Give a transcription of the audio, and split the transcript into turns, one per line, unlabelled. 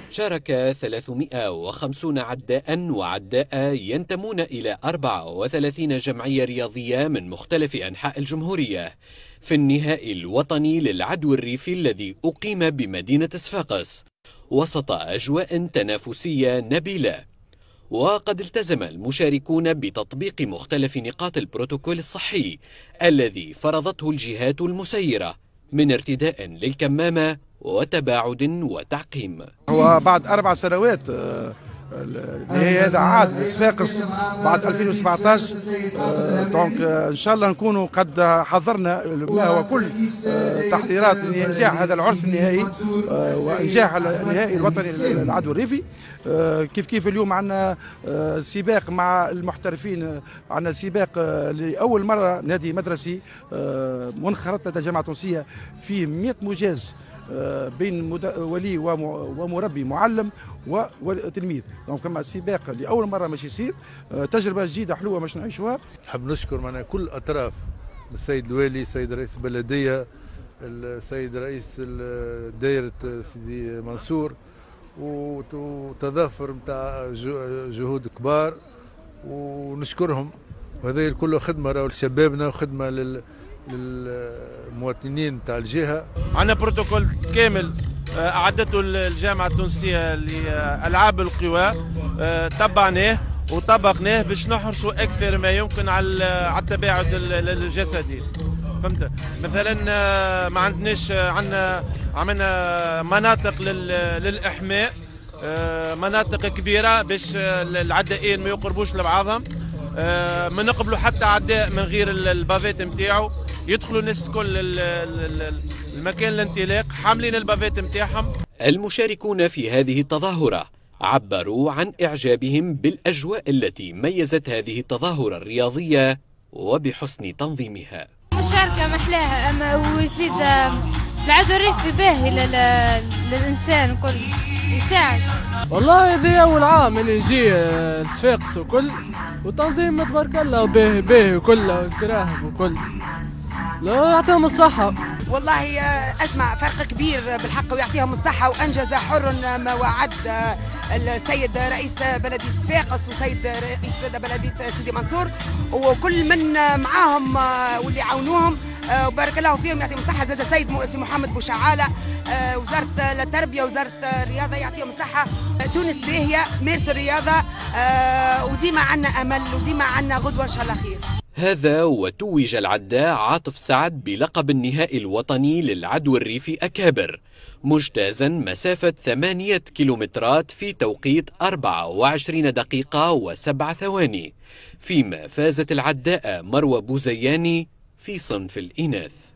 شارك 350 عداء وعداء ينتمون إلى 34 جمعية رياضية من مختلف أنحاء الجمهورية في النهائي الوطني للعدو الريفي الذي أقيم بمدينة صفاقس وسط أجواء تنافسية نبيلة. وقد التزم المشاركون بتطبيق مختلف نقاط البروتوكول الصحي الذي فرضته الجهات المسيرة من ارتداء للكمامة وتباعد وتعقيم.
وبعد 4 سنوات النهائي هذا عاد لصفاقس بعد 2017. دونك ان شاء الله نكونوا قد حضرنا ما هو كل تحضيرات لانجاح هذا العرس النهائي وانجاح النهائي الوطني للعدو الريفي. كيف اليوم عندنا سباق مع المحترفين، عندنا سباق لاول مره نادي مدرسي منخرط لدى الجامعه التونسيه فيه 100 مجاز بين ولي ومربي معلم وتلميذ. دونك كما سباق لاول مره مش يصير، تجربه جديده حلوه مش نعيشوها.
نحب نشكر معنا كل الاطراف، السيد الوالي، السيد رئيس البلديه، السيد رئيس دائره سيدي منصور، وتضافر نتاع جهود كبار ونشكرهم. وهذا كله خدمه راهو لشبابنا وخدمه للمواطنين نتاع الجهه.
عندنا بروتوكول كامل اعدته الجامعه التونسيه لالعاب القوى، تبعناه وطبقناه باش نحرصوا اكثر ما يمكن على التباعد الجسدي. فهمت؟ مثلا ما عندناش، عملنا مناطق للاحماء، مناطق كبيره باش العدائين ما يقربوش لبعضهم. ما نقبلوا حتى عداء من غير البافيت نتاعو، يدخلوا الناس كل المكان الانطلاق حاملين البافيت نتاعهم.
المشاركون في هذه التظاهرة عبروا عن إعجابهم بالأجواء التي ميزت هذه التظاهرة الرياضية وبحسن تنظيمها.
مشاركة محلاها، أما ويزيد العدو الريفي باهي للإنسان كل يساعد.
والله هذه أول عام اللي نجي لصفاقس وكل، وتنظيم تبارك الله باهي وكله والكراهب وكل. لا يعطيهم الصحة.
والله أسمع فرق كبير بالحق ويعطيهم الصحة، وأنجز حر ما وعد السيد رئيس بلدية صفاقس وسيد رئيس بلدية سيدي منصور وكل من معاهم واللي عاونوهم، وبارك الله فيهم يعطيهم الصحة. زاد السيد محمد بوشعالة، وزارة التربية، وزارة الرياضة يعطيهم الصحة. تونس باهية، مارسوا الرياضة، وديما عنا أمل وديما عنا غدوة إن شاء الله خير.
هذا وتوج العداء عاطف سعد بلقب النهائي الوطني للعدو الريفي أكابر، مجتازا مسافة 8 كيلومترات في توقيت 24 دقيقة و7 ثواني، فيما فازت العداء مروى بوزياني في صنف الإناث.